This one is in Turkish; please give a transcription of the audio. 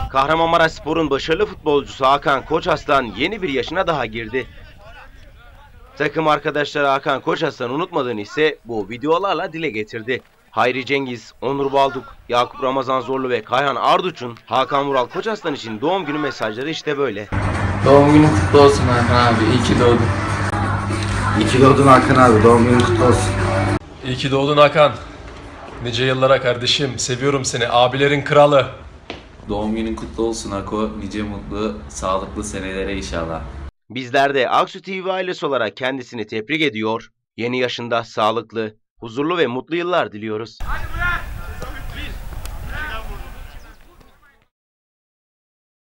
Kahramanmaraşspor'un başarılı futbolcusu Hakan Koçarslan yeni bir yaşına daha girdi. Takım arkadaşları Hakan Koçarslan'ı unutmadığını ise bu videolarla dile getirdi. Hayri Cengiz, Onur Balduk, Yakup Ramazan Zorlu ve Kayhan Arduç'un Hakan Vural Koçarslan için doğum günü mesajları işte böyle. Doğum günün kutlu olsun Hakan abi, iyi ki doğdun. İyi ki doğdun Hakan abi, doğum günün kutlu olsun. İyi ki doğdun Hakan. Nice yıllara kardeşim, seviyorum seni, abilerin kralı. Doğum günün kutlu olsun Ako. Nice mutlu, sağlıklı senelere inşallah. Bizler de Aksu TV ailesi olarak kendisini tebrik ediyor, yeni yaşında sağlıklı, huzurlu ve mutlu yıllar diliyoruz.